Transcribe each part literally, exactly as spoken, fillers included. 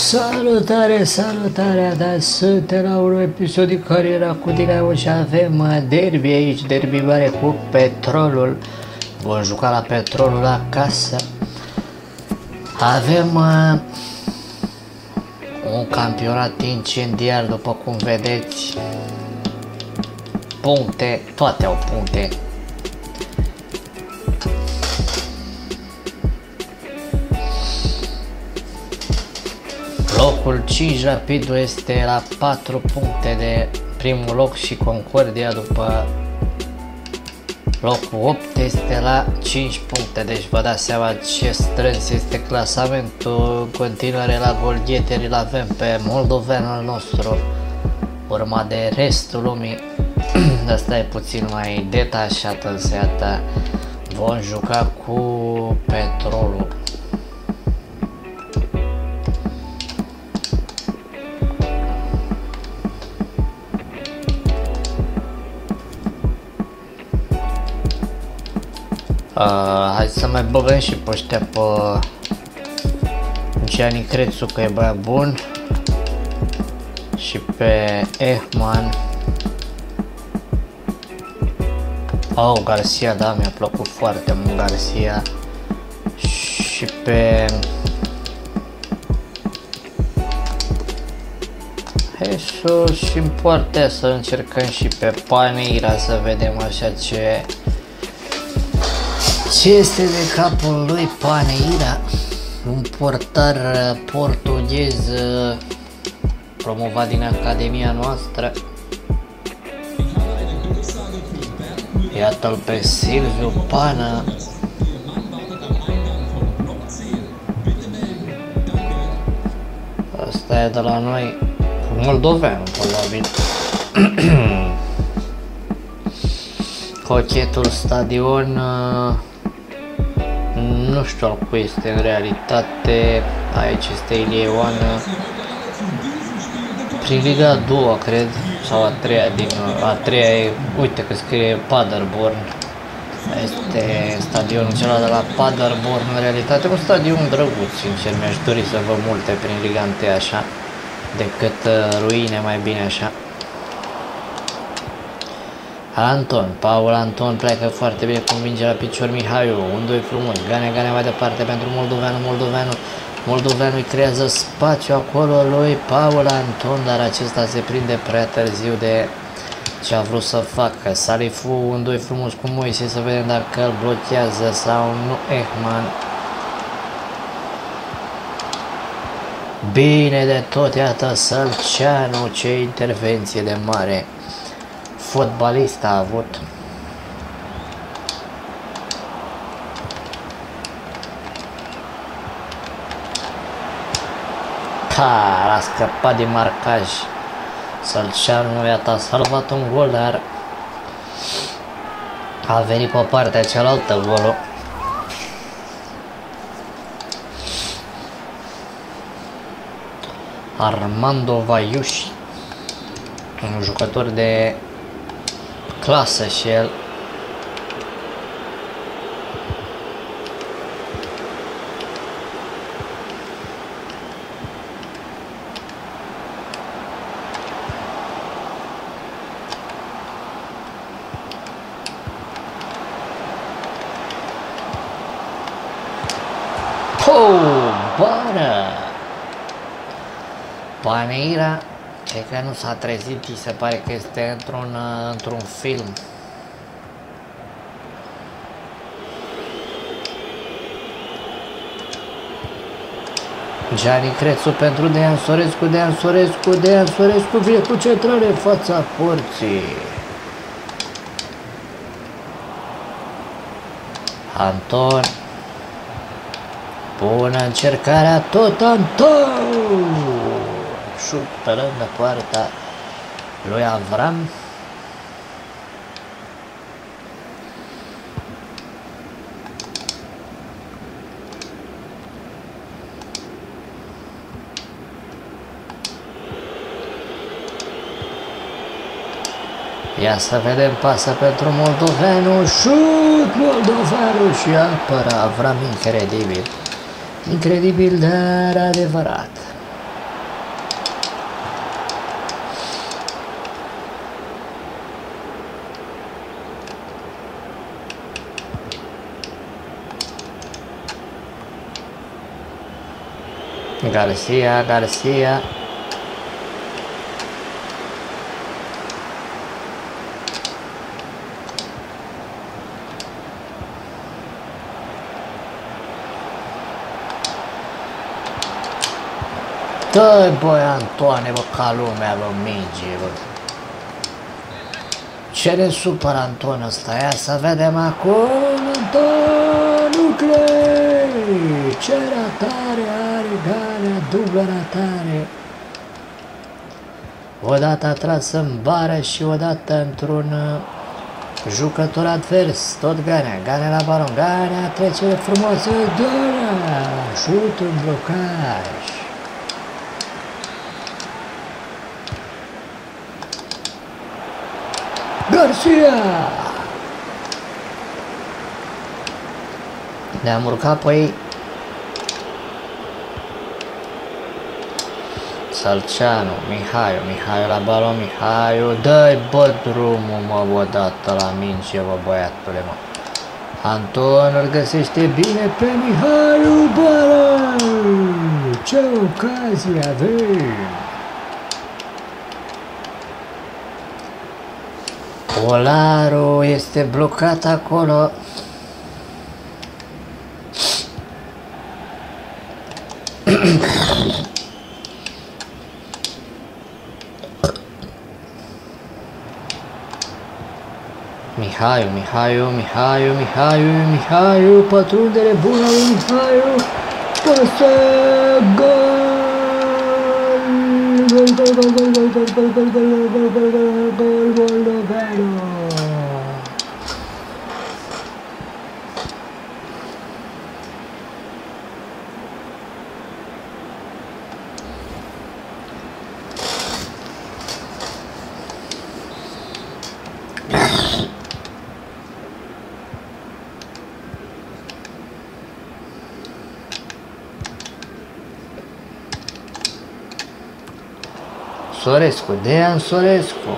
Salutare, salutare, dar suntem la un episod din Cariera cu Dinamo și avem uh, derby aici, derby mare cu Petrolul. Vom juca la Petrolul acasă. Avem uh, un campionat incendiar, după cum vedeți. Puncte, toate au puncte. Locul cinci, Rapidul, este la patru puncte de primul loc și Concordia după locul opt este la cinci puncte. Deci vă dați seama ce strâns este clasamentul. În continuare la golgheteri îl avem pe moldovenul nostru, urmat de restul lumii. Asta e puțin mai detașat, însă iată, vom juca cu Petrolul. Uh, hai să mai băgăm și pe ăștia pe Gianni Crețu, că e băiat bun, și pe Ehman. Oh, Garcia, da, mi-a plăcut foarte mult Garcia. Și pe Jesus și în partea să încercăm și pe Paneira, să vedem așa ce Ce este de capul lui Paneira, un portar portughez promovat din Academia noastră. Iată-l pe Silviu Pana. Asta e de la noi, moldovean, probabil. Cochetul Stadion, nu știu al cui este în realitate. Aici este Ilie Ioană, prin Liga a doua, cred, sau a treia din a treia e, uite că scrie Paderborn. Este stadionul celălalt de la Paderborn, în realitate un stadion drăguț, sincer, mi-aș dori să văd multe prin Liga unu așa, decât ruine, mai bine așa. Anton, Paul Anton pleacă foarte bine cu mingea la picior. Mihaiu, un doi frumos, Gane, Gane mai departe pentru Moldoveanu, Moldoveanu, Moldoveanu îi creează spațiu acolo lui Paul Anton, dar acesta se prinde prea târziu de ce a vrut să facă. Salifu, un doi frumos cu Moise, să vedem dacă îl blochează sau nu. Ehman. Bine de tot, iată Sălceanu, ce intervenție de mare fotbalist a avut. Ha, a scăpat din marcaj Sălceanu, iată, a salvat un gol, dar a venit pe partea cealaltă golul. Armando Vaiuși, un jucător de clasă și el. Oh, bună! Paneira, cred că nu s-a trezit, îi se pare că este într-un într-un film. Gianni Crețu pentru Dean Sorescu, Dean Sorescu, Dean Sorescu vine cu centrare în fața porții. Anton. Bună încercarea, tot Anton! Șut pe lângă poarta lui Avram. Ia să vedem, pasă pentru Moldoveanu, șut Moldoveanu și apără Avram, incredibil. Incredibil, dar adevărat. Garcia, Garcia. Dă-i, băi, Antoane, bă, ca lumea, bă, minge, bă. Ce ne supără Anton ăsta? Ia să vedem acum. Anton, nu crei! Ce ratare are Ganea, dublă ratare. Odată a tras în bară și odată într-un jucător advers. Tot Ganea, Ganea la balon, Ganea, trecere frumoasă, Ganea, șut în blocaj. Garcia! Ne-am urcat pe ei. Salceanu, Mihaiu, Mihaiu la balon, Mihaiu, dă-i, bă, drumul, mă, odată la minge, bă, băiatule, mă. Anton îl găsește bine pe Mihaiu, bă, ce ocazie avem! Olaru este blocat acolo. Mihaiu, Mihaiu, Mihaiu, Mihaiu, Mihaiu, pătrundere bună lui Mihaiu. Pasă, gol! Gol, gol, gol, gol, gol, gol, gol, gol, gol, gol, gol, gol, Moldoveanu. Sorescu, Dean Sorescu.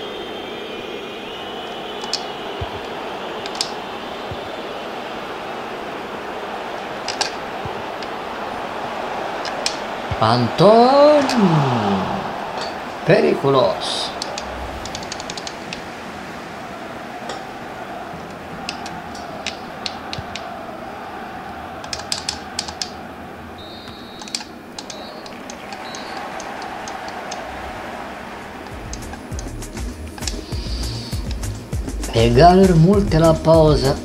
Anton, periculos. Egaluri multe la pauză.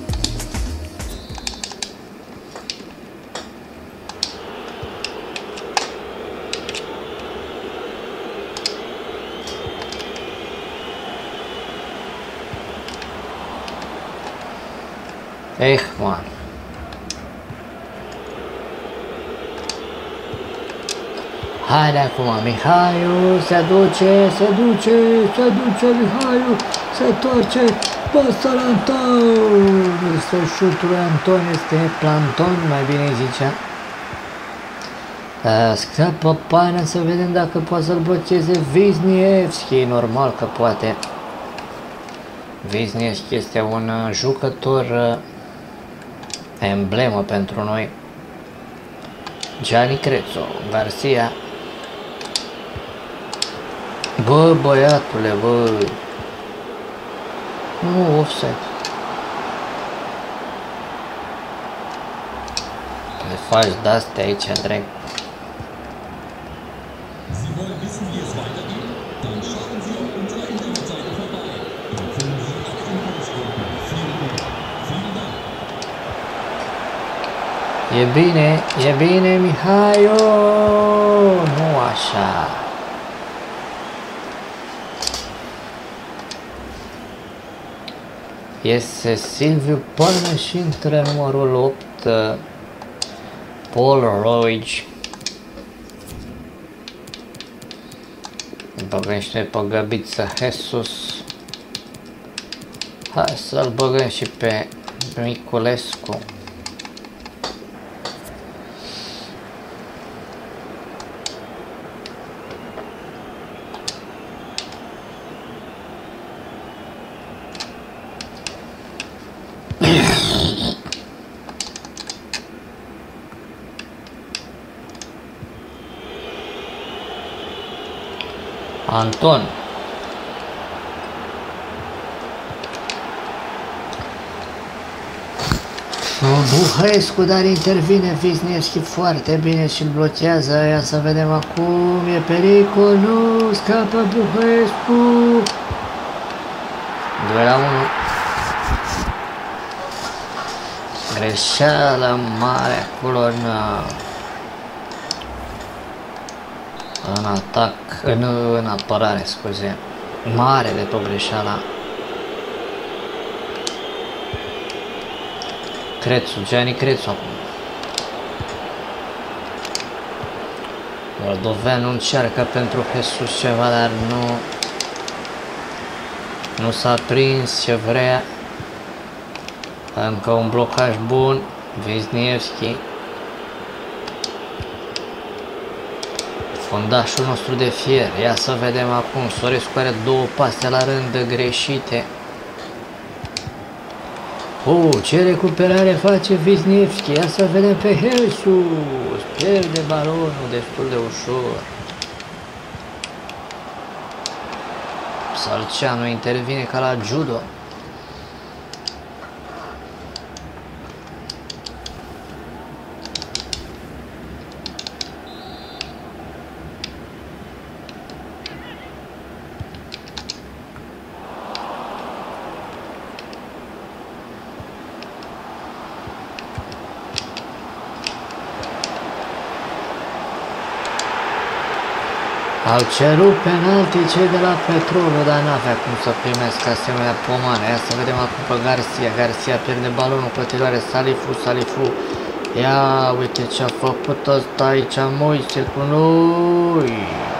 Ehman. Haide acum, Mihaiu se duce, se duce, se duce Mihaiu, se torce, pasă la Anton. Este șutul lui Anton, este planton, mai bine zicea. Scapă pana să vedem dacă poate să-l blocheze Wisniewski, normal că poate. Wisniewski este un jucător emblemă pentru noi. Gianni Crețu, Garcia. Bă, băiatule, bă. Nu, offside. Le faci de-astea aici, drept. E bine, e bine, Mihaiu, nu așa. Este Silviu până și între numărul opt, Paul Roig. Băgăm și noi pe Găbiță Jesus. Hai să-l băgăm și pe Miculescu. Anton. Buhăescu, dar intervine Wisniewski foarte bine și îl blochează. Ia să vedem acum, e pericol, nu, scapă Buhăescu. doi la unu. Greșeală mare acolo în, în atac, în, în apărare, scuze. Mare de tot greșeala. Crețu, Gianni Crețu acum. Moldoveanu încearcă pentru Jesus ceva, dar nu nu s-a prins ce vrea. Încă un blocaj bun. Wisniewski. Fundașul nostru de fier. Ia să vedem acum. Sorescu are două pase la rând greșite. Oh, ce recuperare face Wisniewski. Ia să vedem pe Jesus. Pierde balonul destul de ușor. Salceanu intervine ca la judo. Au cerut penalti cei de la Petrolul, dar n-avea cum să primească asemenea pomane. Ia să vedem acum pe Garcia. Garcia pierde balonul, continuare Salifu, Salifu. Ia, uite ce a făcut ăsta aici, Moise cu noi.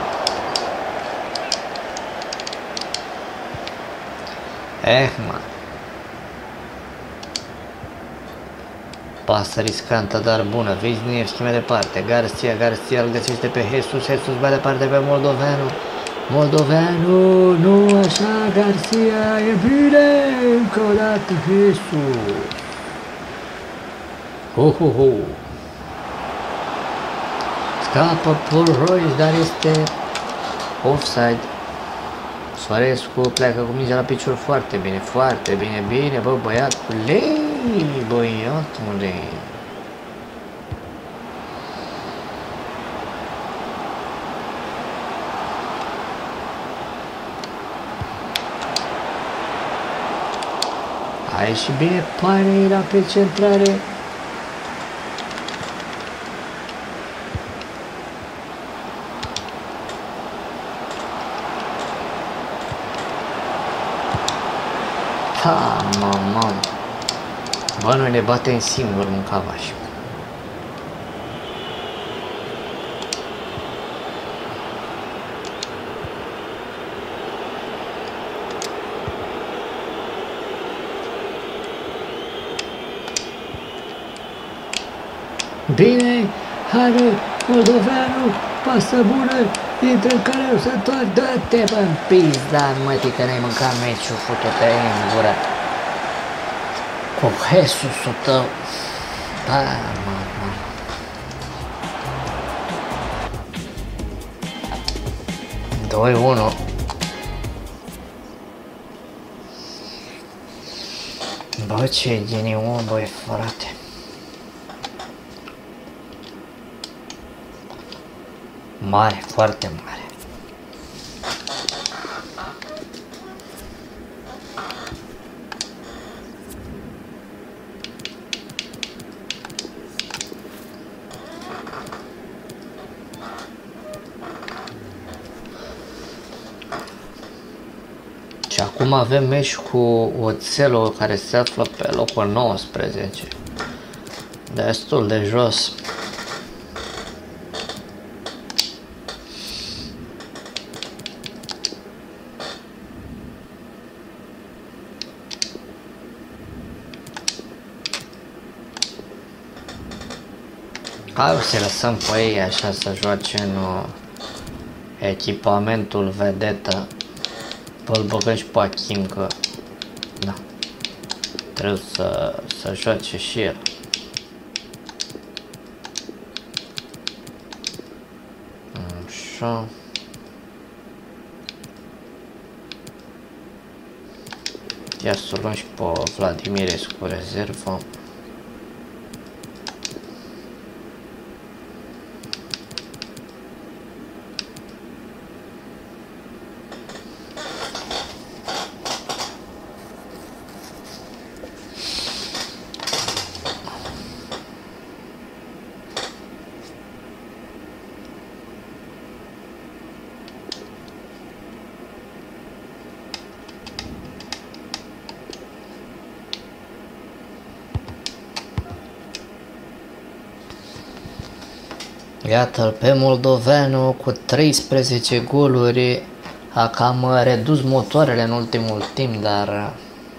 Ehman. Pasă riscantă, dar bună. Wisniewski mai departe. Garcia, Garcia îl găsește pe Jesus. Jesus mai departe pe Moldoveanu. Moldoveanu, nu așa, Garcia, e bine. Încă o dată Jesus. Hu, hu, hu. Scapă Paul Royce, dar este offside. Sorescu pleacă cu mingea la picior foarte bine, foarte bine, bine, bă, băiatule, băiatule. A ieșit bine Paneira pe centrare. Ha, mamă. Bă, noi ne batem singur în Cavaș. Bine, haide, Moldoveanu, pasă bună, intră în care o să întoarcă, dă-te bă în pizda, mătii, că ne-ai mâncat meciul, futu-te în gură. Cu Jesus-ul tău. Da, mă, mă. doi unu. Bă, ce ghinion, băi, frate. Mare, foarte mare. Și acum avem meci cu Oțelul, care se află pe locul nouăsprezece. Destul de jos. Hai să lăsăm pe ei așa să joace în uh, echipamentul vedetă. Îl băgăm și pe Achim, că da, trebuie să, să joace și el. Așa. Ia să luăm și pe Vladimirescu rezervă. Iată-l pe moldoveanu cu treisprezece goluri, a cam redus motoarele în ultimul timp, dar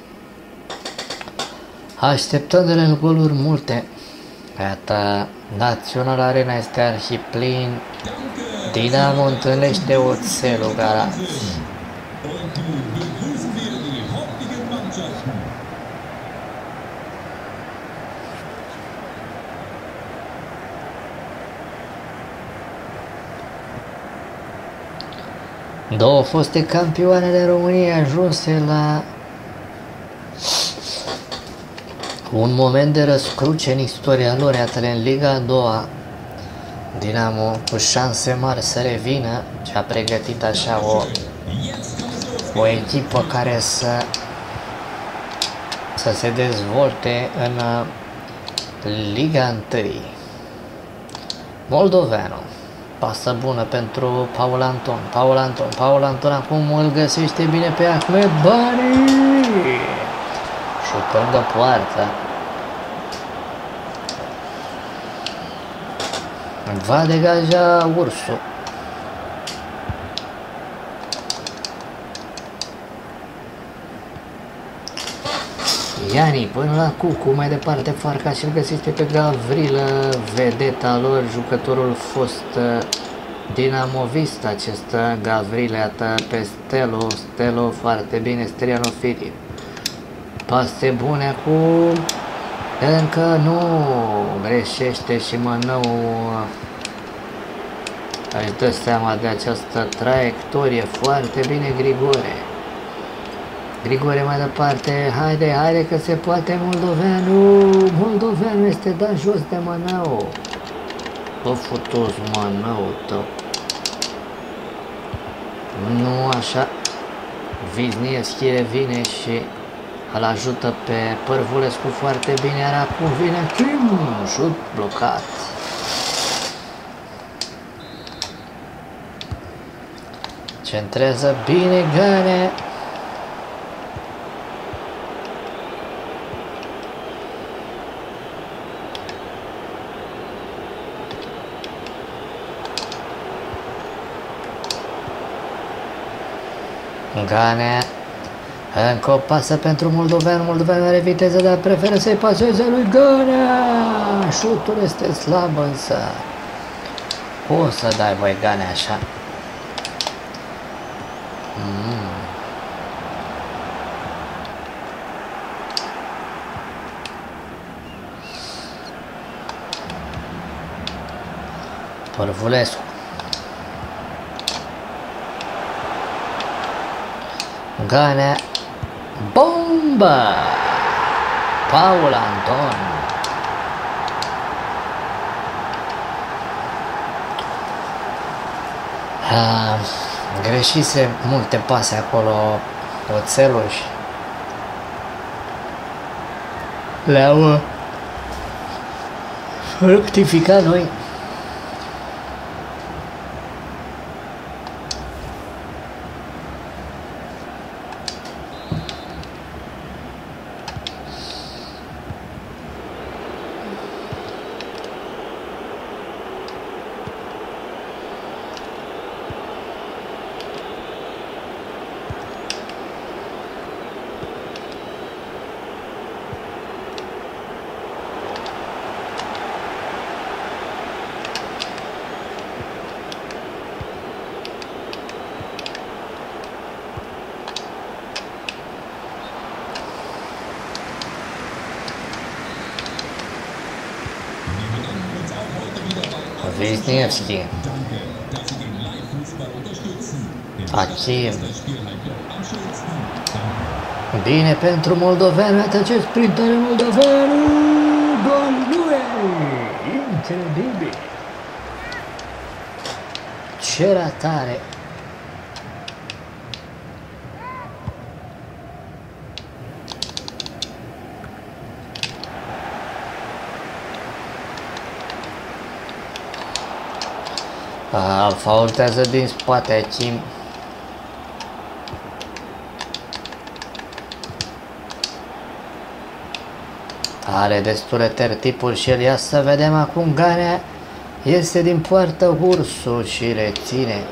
așteptându-le în goluri multe. Iată, Național Arena este arhiplin, Dinamo întâlnește Oțelul Galați. Două foste campioane de România ajunse la un moment de răscruce în istoria lor, iată în Liga a doua. Dinamo cu șanse mari să revină și a pregătit așa o, o echipă care să, să se dezvolte în Liga unu. Moldoveanu. Pasă bună pentru Paul Anton. Paul Anton. Paul Anton acum îl găsește bine pe Ahmed Bani. Și pe lângă poartă. Va degaja ursul. Iani până la Cucu, mai departe Farca și îl găsește pe Gavrilă, vedeta lor, jucătorul fost dinamovist acest Gavrilă, iată pe Stelo, Stelo foarte bine, Steriano Filip. Pase bune cu încă nu greșește și Mănău își dă seama de această traiectorie, foarte bine Grigore. Grigore mai departe, haide, haide că se poate Moldoveanu, Moldoveanu este dat jos de Mănău. Bă, futos Mănău tău. Nu așa, Wisniewski revine și îl ajută pe Părvulescu foarte bine, iar acum vine Kim, șut blocat. Centrează bine Gane. Gane, încă o pasă pentru Moldoveanu, Moldoveanu are viteză, dar preferă să-i paseze lui Gane. Șutul este slab însă. O să dai voi Gane așa. Mm. Părvulescu. Gane, bombă! Paul Anton. A, greșise multe pase acolo Oțelul și le-au rectificat noi. Wisniewski. Hakim. Bine pentru moldoveni, uite ce sprintare moldoveni, gol lui, incredibil. Ce ratare. A, faultează din spate Achim. Are destule tertipuri și el. Ia să vedem acum. Ganea este din poartă Ursu și reține.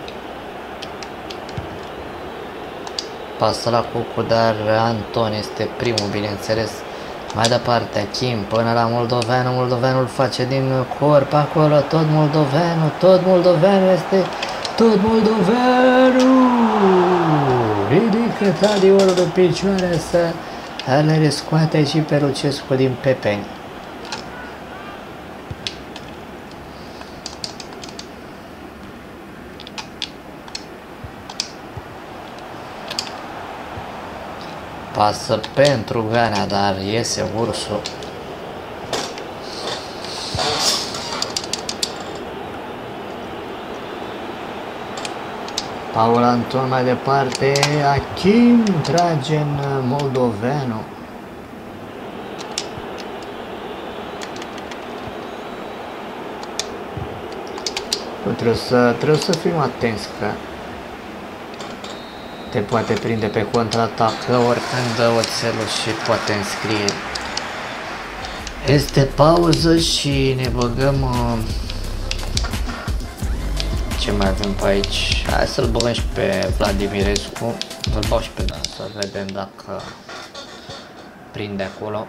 Pasă la Cucu, dar Anton este primul, bineînțeles. Mai departe, Achim până la Moldoveanu. Moldoveanu îl face din corp acolo. Tot Moldoveanu, tot Moldoveanu este. Tot Moldoveanu. Ridică Tadiorul de picioare să le scoate și pe Lucescu din pepeni. Pasă pentru Ganea, dar iese Ursu. Paul Anton mai departe, Achim trage în Moldoveanu. Trebuie să, trebuie să fim atenți că te poate prinde pe contraatac oricând dă oțelul și poate înscrie. Este pauză și ne băgăm. Uh, ce mai avem pe aici? Hai să-l băgăm și pe Vladimirescu. Îl bag și pe Dan să vedem dacă prinde acolo.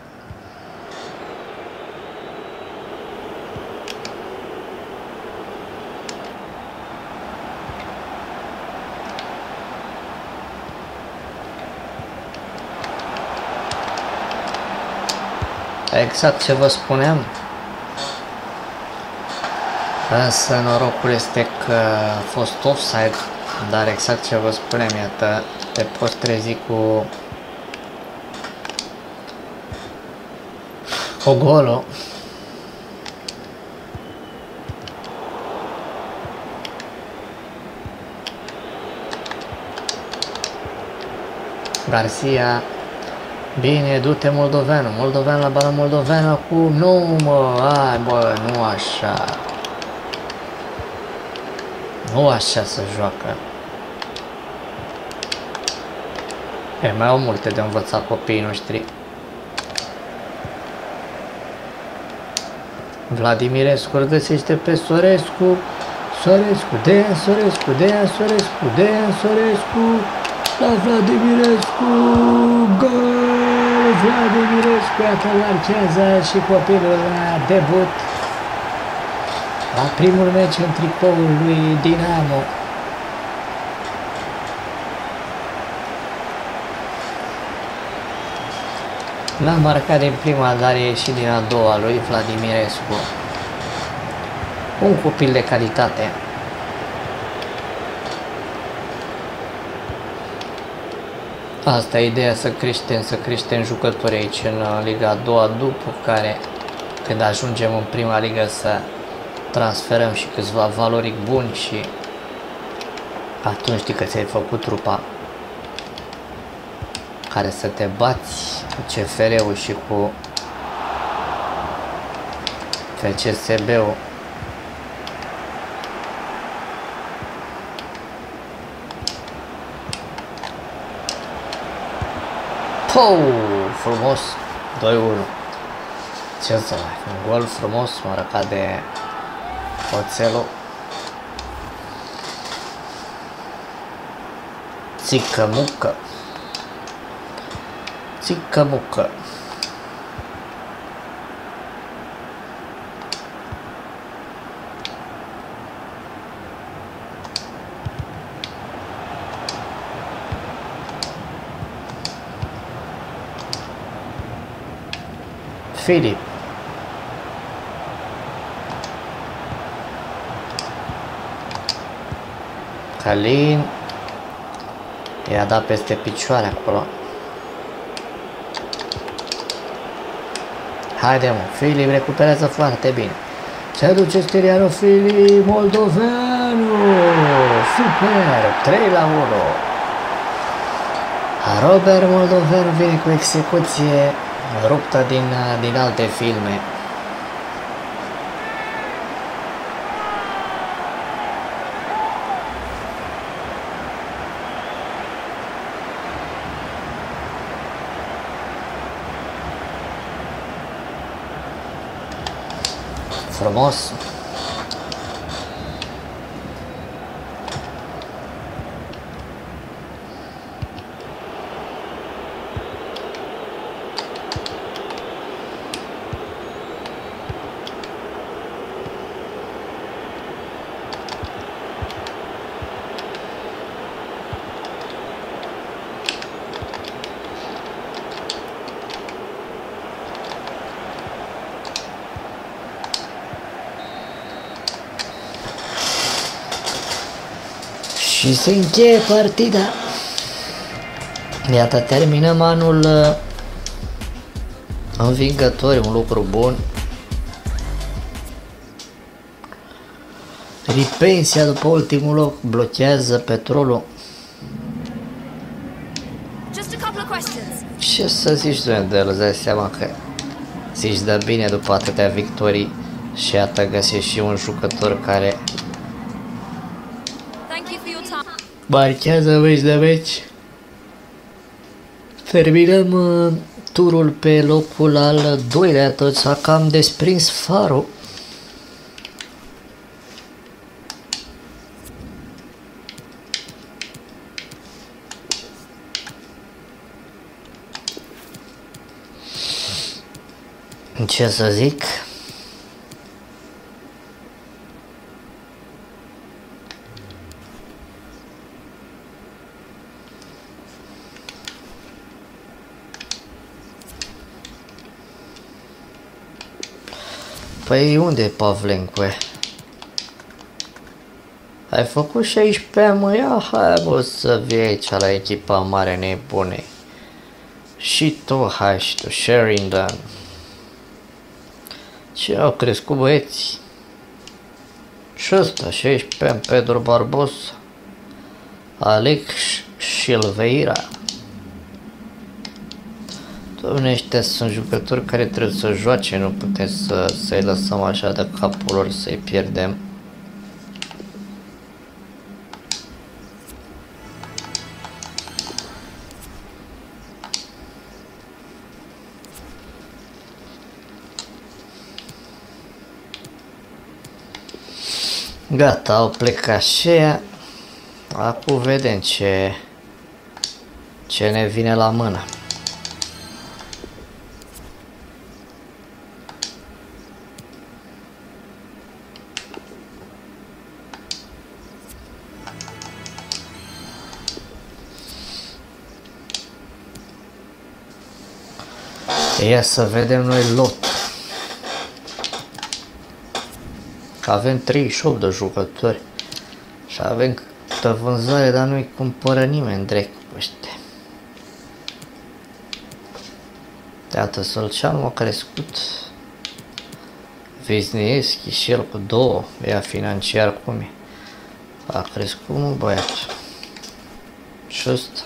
Exact ce vă spuneam. Însă norocul este că a fost offside, dar exact ce vă spuneam, iată, te poți trezi cu cu golul. Garcia. Bine, du-te Moldoveanu, Moldoveanu la balon, Moldoveanu acum, nu mă, ai bă, nu așa. Nu așa se joacă. E, mai au multe de învățat copiii noștri. Vladimirescu îl găsește pe Sorescu. Sorescu, Dean Sorescu, Dean Sorescu, Dean Sorescu. La Vladimirescu, gol! Vladimirescu, iată, marchează și copilul la debut la primul meci în tricoul lui Dinamo. L-a marcat din prima, dar e și din a doua lui Vladimirescu. Un copil de calitate. Asta e ideea, să creștem, să creștem jucători aici în Liga a doua, după care, când ajungem în prima ligă, să transferăm și câțiva valoric buni și atunci știi că ți-ai făcut trupa care să te bați cu C F R-ul și cu F C S B-ul. Pou, frumos, doi unu. Ce să mai, un gol frumos marcat de Oțelul. Țică-mucă. Țică-mucă. Filip. Călin. I-a dat peste picioare acolo. Haide mă, Filip recuperează foarte bine. Se duce Stiliano Filip, moldoveanu, super, trei la unu. Robert Moldoveanu vine cu execuție ruptă din, din alte filme. Frumos. Și se încheie partida. Iată, terminăm anul uh, învingători, un lucru bun. Ripensia după ultimul loc blochează Petrolul. Ce să zici, Duendel, îți dai seama că zici de bine după atâtea victorii și iată găsești și un jucător care marchează meci de meci. Terminăm uh, turul pe locul al doilea, tot s-a cam desprins farul. Ce să zic? Păi unde e Pavlencu? Ai făcut șaisprezece, mă, ia, hai bă să vii aici la echipa mare, nebune. Și tu, hai și tu, Sheringham. Ce au crescut băieții? Și ăsta, șaisprezece, Pedro Barbosa, Alex Silveira. Doamne, ăștia sunt jucători care trebuie să joace, nu putem să, să-i lăsăm așa de capul lor, să-i pierdem. Gata, au plecat și ea. Acum vedem ce, ce ne vine la mână. Ia să vedem noi lot. Avem treizeci și opt de jucători și avem câtă vânzare, dar nu-i cumpără nimeni drept ăștia. Iată, Solceanu a crescut. Wisniewski și el cu două, ea financiar cum e. A crescut, mă, băiatul. Și ăsta.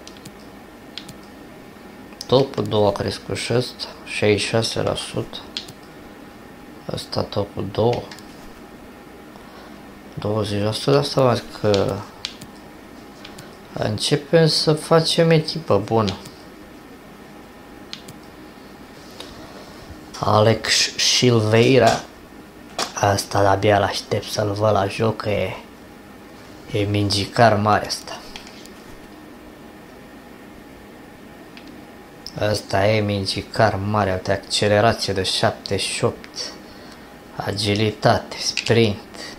Topul doi a crescut și ăsta, șaizeci și șase la sută. Ăsta topul doi. douăzeci la sută, de asta văd că începem să facem echipă bună. Alex Silveira, asta de-abia l-aștept să-l văd la joc, că e, e mingicar mare asta. Asta e mingicar mare, uite, accelerație de șaptezeci și opt, agilitate, sprint.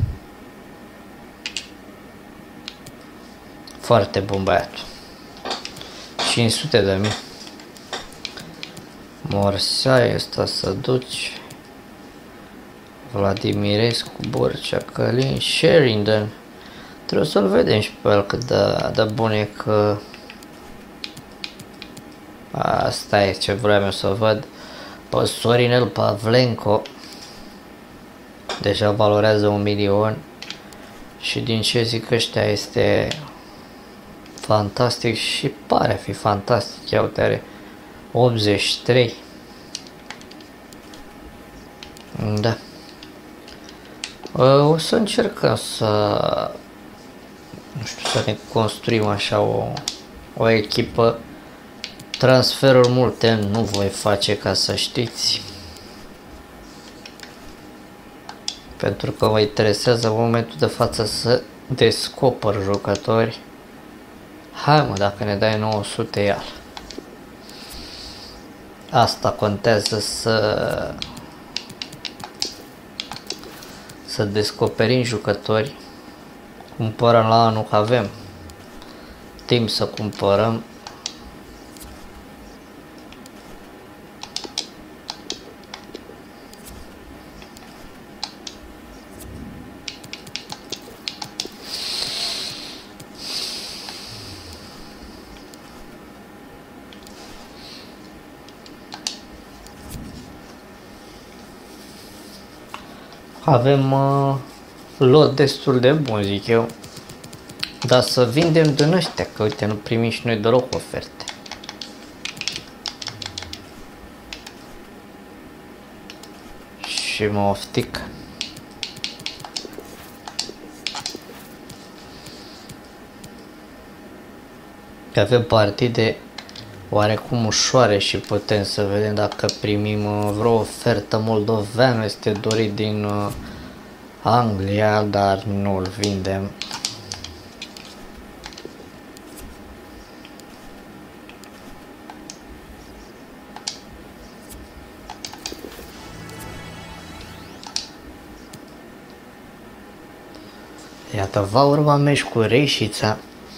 Foarte bun băiatul. cinci sute de mii. Morsai, ăsta să duci. Vladimirescu, Borcea, Călin, Sheringham. Trebuie să-l vedem și pe el cât de, de bun e, că asta e ce vreau eu să văd. pe Sorinel Pavlenko, deja valorează un milion și din ce zic ăștia este fantastic și pare a fi fantastic. Ia uite, are optzeci și trei. Da. O să încercăm să, nu știu, să ne construim așa o, o echipă. Transferuri multe nu voi face, ca să știți, pentru că mă interesează în momentul de față să descoper jucători. Hai mă, dacă ne dai nouă sute, ia. Asta contează, să să descoperim jucători. Cumpărăm la anul, că avem timp să cumpărăm. Avem uh, lot destul de bun, zic eu, dar să vindem din ăștia, că uite, nu primim și noi deloc oferte. Și mă oftic. Avem partide oarecum ușoare și putem să vedem dacă primim vreo ofertă. Moldoveanu este dorit din uh, Anglia, dar nu îl vindem. Iată, va urma meci cu Reșița.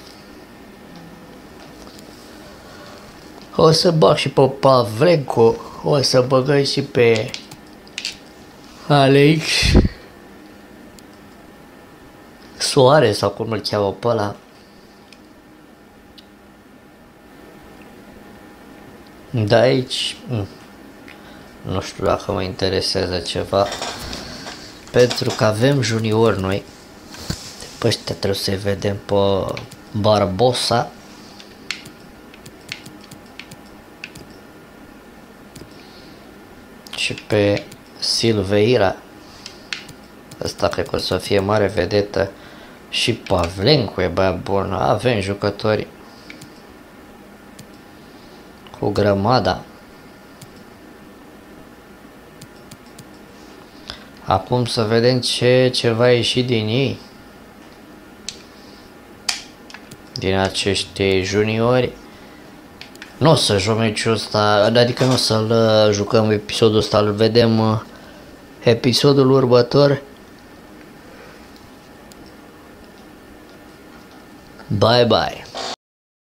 O să bag și pe Pavlenko, o să băgăm și pe Alex Soares, sau cum îl cheamă pe ăla. De aici, nu știu dacă mă interesează ceva, pentru că avem juniori noi. Pe ăștia trebuie să-i vedem, pe Barbosa. Și pe Silveira. Asta cred că o să fie mare vedetă. Și Pavlenko e băiat bun. Avem jucători cu grămada. Acum să vedem ce, ce va ieși din ei, din acești juniori. Nu o să jucăm meciul ăsta, adică nu o să-l jucăm episodul ăsta, îl vedem episodul următor. Bye bye.